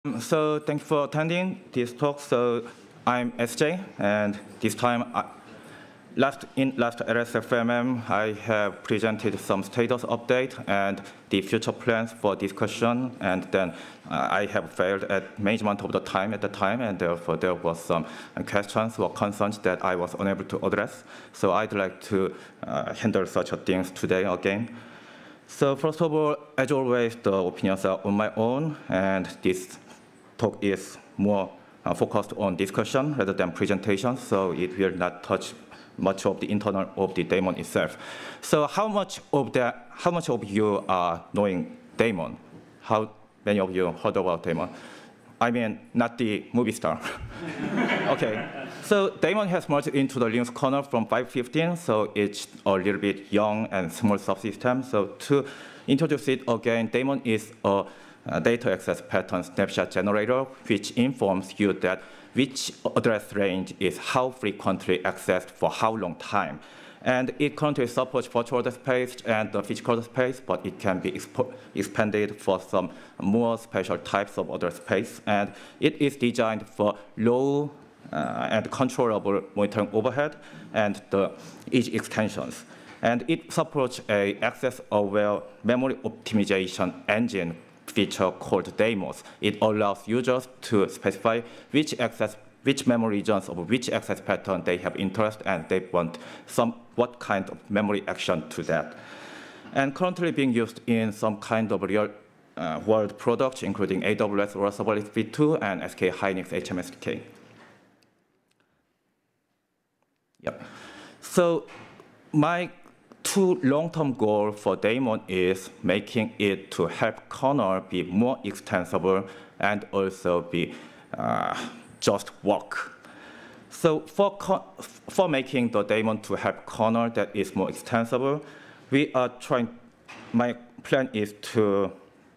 So thank you for attending this talk. So I'm SeongJae, and this time, last LSFMM, I have presented some status update and the future plans for discussion, and then I have failed at management of the time at the time, and therefore there was some questions or concerns that I was unable to address. So I'd like to handle such things today again. So first of all, as always, the opinions are on my own, and this talk is more focused on discussion rather than presentation, so it will not touch much of the internal of the DAMON itself. So how much of you are knowing DAMON? How many of you heard about DAMON? I mean, not the movie star. Okay, so DAMON has merged into the Linux kernel from 5.15, so it's a little bit young and small subsystem. So to introduce it again, DAMON is a data access pattern snapshot generator, which informs you that which address range is how frequently accessed for how long time. And it currently supports virtual address space and the physical address space, but it can be expanded for some more special types of address space. And it is designed for low and controllable monitoring overhead and the easy extensions. And it supports a access-aware memory optimization engine feature called DAMON. It allows users to specify which memory regions of which access pattern they have interest, and they want what kind of memory action to that. And currently being used in some kind of real-world products, including AWS or Serverless V2 and SK Hynix HMSDK. Yep. So my two long-term goals for DAMON is making it to help kernel be more extensible and also be just work. So for making the DAMON to help kernel that is more extensible, my plan is to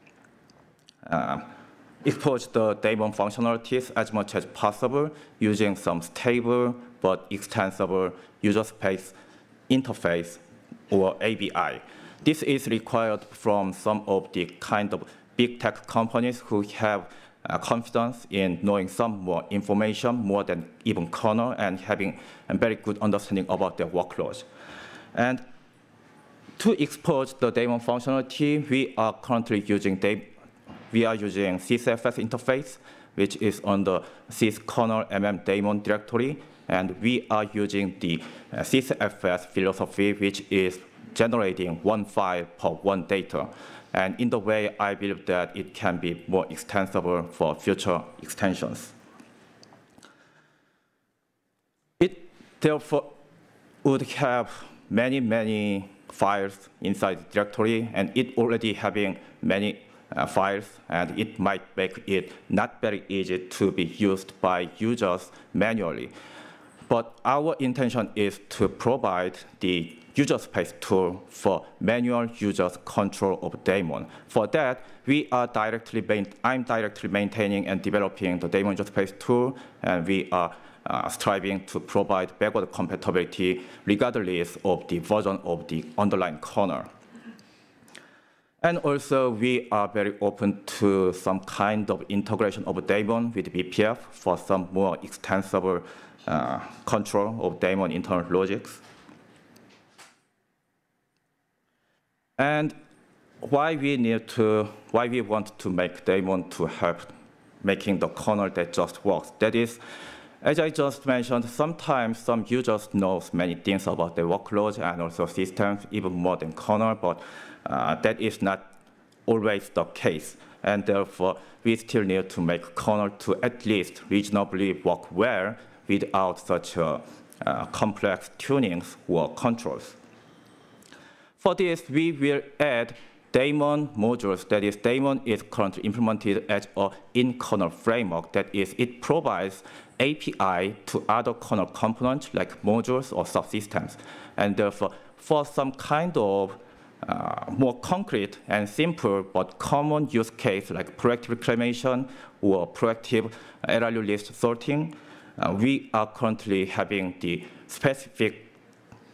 expose the DAMON functionalities as much as possible using some stable but extensible user space interface or ABI. This is required from some of the kind of big tech companies who have confidence in knowing some more information, more than even kernel, and having a very good understanding about their workloads. And to expose the DAMON functionality, we are currently using sysfs interface, which is on the syskernel DAMON directory. And we are using the sysfs philosophy, which is generating one file per one data. And in the way, I believe that it can be more extensible for future extensions. It therefore would have many, many files inside the directory, and it already having many files, and it might make it not very easy to be used by users manually. But our intention is to provide the user space tool for manual users control of DAMON. For that, I'm directly maintaining and developing the DAMON user space tool, and we are striving to provide backward compatibility regardless of the version of the underlying kernel. And also, we are very open to some kind of integration of DAMON with BPF for some more extensible control of DAMON internal logics. And why we want to make DAMON to help making the kernel that just works. That is, as I just mentioned, sometimes some users know many things about their workloads and also systems, even more than kernel, but that is not always the case. And therefore, we still need to make kernel to at least reasonably work well without such complex tunings or controls. For this, we will add DAMON modules. That is, DAMON is currently implemented as an in-kernel framework. That is, it provides API to other kernel components like modules or subsystems. And therefore, for some kind of more concrete and simple but common use case like proactive reclamation or proactive LRU list sorting, we are currently having the specific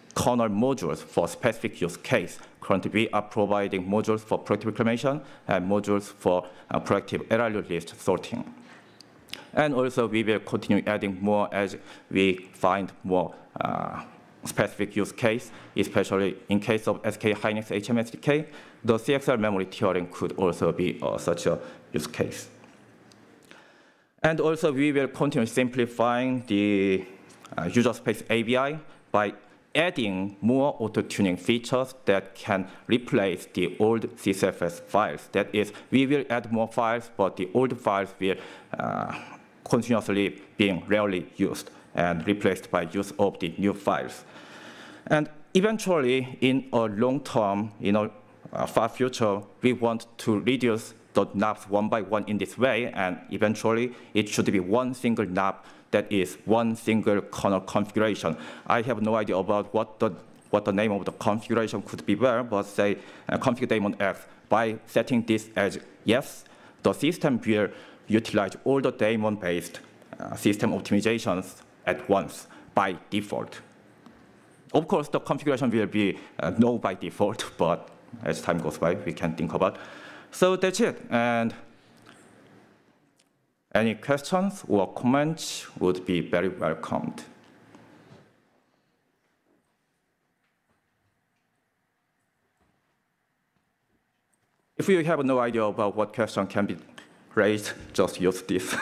kernel modules for specific use case. Currently, we are providing modules for proactive reclamation and modules for proactive error list sorting. And also, we will continue adding more as we find more specific use case, especially in case of SK Hynix HMSDK. The CXL memory tiering could also be such a use case. And also, we will continue simplifying the user space ABI by adding more auto-tuning features that can replace the old CSFS files. That is, we will add more files, but the old files will continuously being rarely used and replaced by use of the new files. And eventually, in a long term, far future, we want to reduce the knobs one by one in this way, and eventually it should be one single knob that is one single kernel configuration. I have no idea about what the name of the configuration could be there, but say config daemon X. By setting this as yes, the system will utilize all the daemon-based system optimizations at once by default. Of course, the configuration will be no by default, but as time goes by, we can think about. So that's it. And any questions or comments would be very welcomed. If you have no idea about what question can be raised, just use this.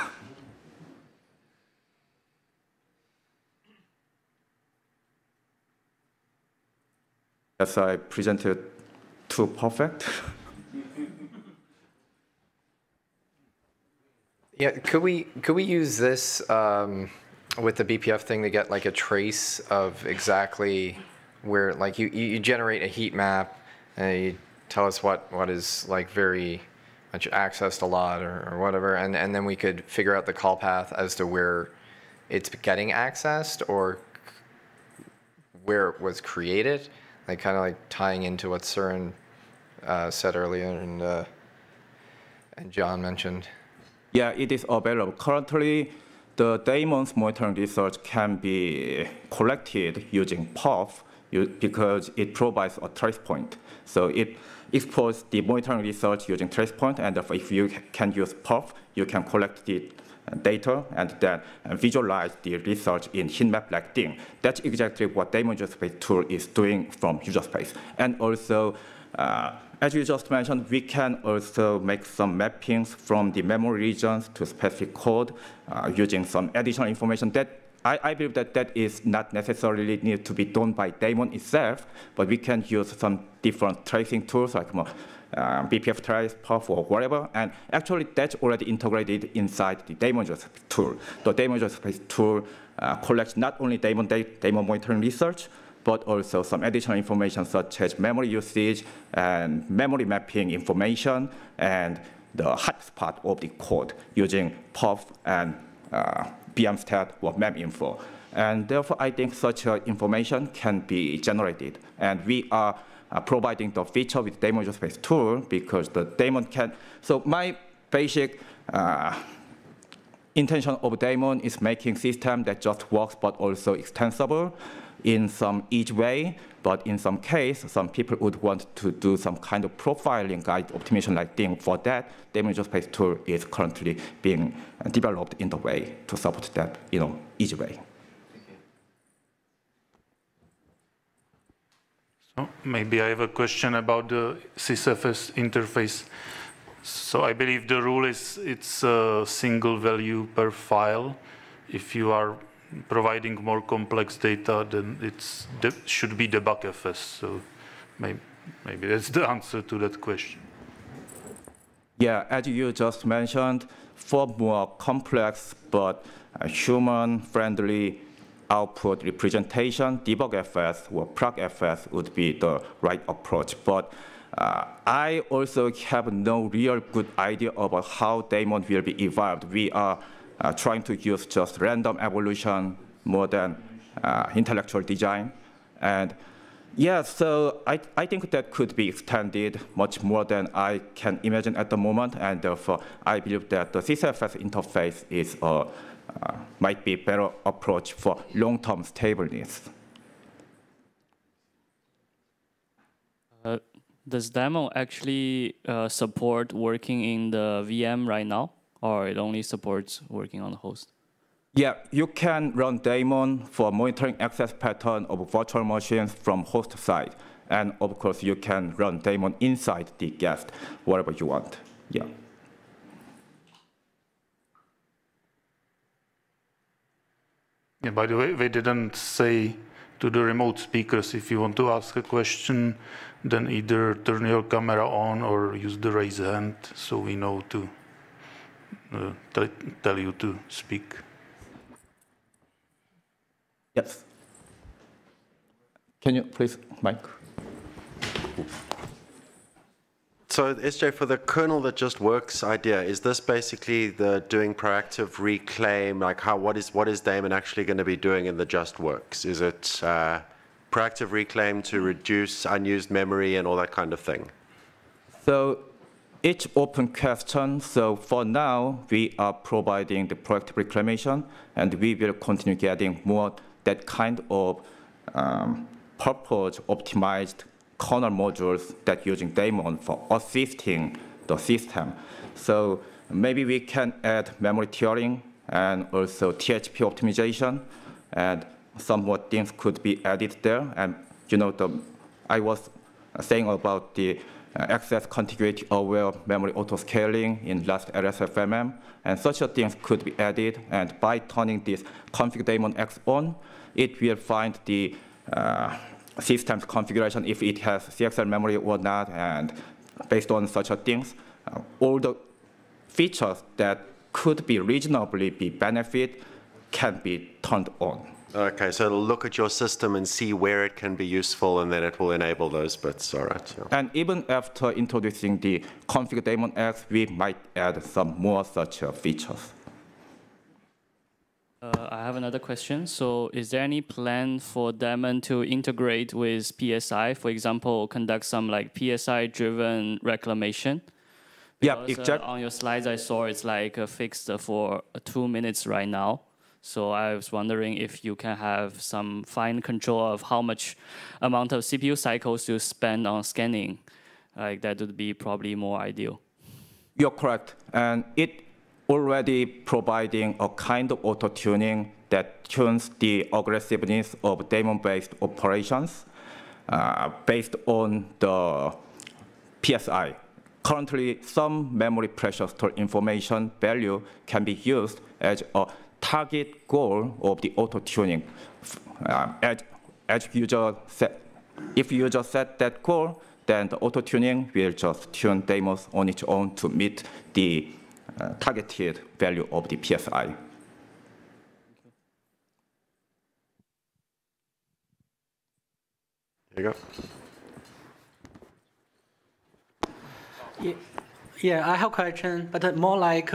As I presented too perfect. Yeah, could we use this with the BPF thing to get like a trace of exactly where, like you generate a heat map and you tell us what is like very much accessed a lot or whatever, and then we could figure out the call path as to where it's getting accessed or where it was created, like kind of like tying into what Søren said earlier and John mentioned. Yeah, it is available. Currently, the daemons monitoring research can be collected using perf because it provides a trace point. So it exports the monitoring research using trace point, and if you can use perf, you can collect the data and then visualize the research in heat map like thing. That's exactly what Daemon user space tool is doing from user space. And also, as you just mentioned, we can also make some mappings from the memory regions to specific code using some additional information that I believe that is not necessarily need to be done by Daemon itself, but we can use some different tracing tools like BPF trace, perf, or whatever. And actually, that's already integrated inside the Daemon user space tool. The Daemon user space tool collects not only Daemon monitoring research, but also some additional information such as memory usage and memory mapping information and the hotspot of the code using perf and bmstat or meminfo. And therefore, I think such information can be generated. And we are providing the feature with Daemon user space tool because the Daemon can. So my basic intention of Daemon is making system that just works but also extensible in some easy way, but in some case, some people would want to do some kind of profiling guide optimization like thing. For that, Daemon user space tool is currently being developed in the way to support that easy way. So maybe I have a question about the CSFS interface. So I believe the rule is it's a single value per file. If you are providing more complex data, then it should be debugfs. So maybe that's the answer to that question. Yeah, as you just mentioned, for more complex but human-friendly output representation, debugfs or progfs would be the right approach. But I also have no real good idea about how Daemon will be evolved. We are trying to use just random evolution more than intellectual design. And yeah, so I think that could be extended much more than I can imagine at the moment. And therefore, I believe that the CSFS interface is might be a better approach for long-term stable needs. Does DAMON actually support working in the VM right now, or it only supports working on the host? Yeah, you can run DAMON for monitoring access pattern of virtual machines from host side. And of course, you can run DAMON inside the guest, whatever you want. Yeah. Yeah, by the way, we didn't say to the remote speakers, if you want to ask a question, then either turn your camera on or use the raise hand, so we know to tell you to speak. Yes. Can you please, Mike? So SJ, for the kernel that just works idea, is this basically the doing proactive reclaim? Like what is Damon actually going to be doing in the just works? Is it proactive reclaim to reduce unused memory and all that kind of thing? So each open question, so for now, we are providing the proactive reclamation, and we will continue getting more that kind of purpose optimized kernel modules that using DAMON for assisting the system. So maybe we can add memory tiering and also THP optimization, and some more things could be added there. And I was saying about the access contiguity aware memory auto-scaling in last LSFMM, and such a things could be added. And by turning this config daemon X on, it will find the system's configuration if it has CXL memory or not, and based on such a things, all the features that could be reasonably be benefit can be turned on. Okay, so it'll look at your system and see where it can be useful, and then it will enable those bits. All right. Yeah. And even after introducing the config daemon X, we might add some more such features. I have another question. So is there any plan for Daemon to integrate with PSI, for example, conduct some like PSI-driven reclamation? Yeah, exactly. On your slides, I saw it's like fixed for 2 minutes right now. So I was wondering if you can have some fine control of how much amount of CPU cycles you spend on scanning. Like that would be probably more ideal. You're correct. And it already providing a kind of auto-tuning that tunes the aggressiveness of daemon-based operations based on the PSI. Currently, some memory pressure store information value can be used as a target goal of the auto-tuning. If user set that goal, then the auto-tuning will just tune daemons on its own to meet the targeted value of the PSI. There you go. Yeah, I have a question, but more like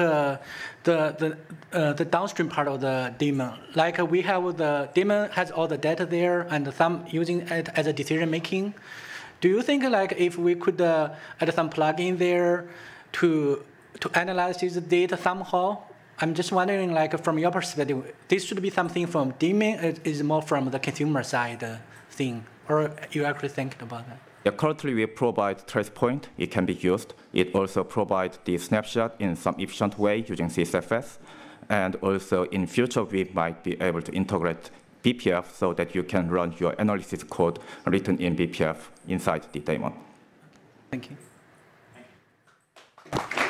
the downstream part of the daemon. Like we have the daemon has all the data there, and some using it as a decision making. Do you think like if we could add some plugin there to analyze this data somehow? I'm just wondering, like from your perspective, this should be something from daemon. It is more from the consumer side thing, or you actually thinking about that? Yeah, currently we provide trace point. It can be used. It also provides the snapshot in some efficient way using CSFS. And also in future, we might be able to integrate BPF so that you can run your analysis code written in BPF inside the daemon. Thank you.